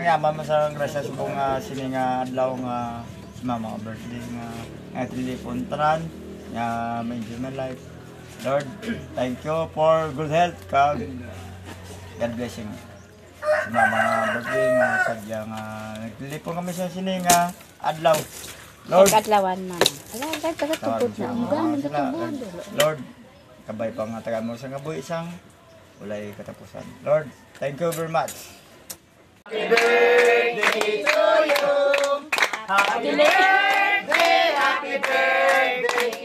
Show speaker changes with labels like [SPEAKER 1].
[SPEAKER 1] yaman sa grasya sa mga sini nga adlaw nga mga birthday nga telepontran nga may human life. Lord, thank you for good health kag God blessing. Sa mga birthday nga sadya nga nagtelefon kami sa sini nga adlaw. Lord,
[SPEAKER 2] Adlawan man. Ala, taga-tubod na. Ang ganun na
[SPEAKER 1] Lord, kabay pa nga taga mo sa ngabuhi isang walay katapusan. Lord, thank you very much. Happy birthday to you. Happy birthday, happy birthday.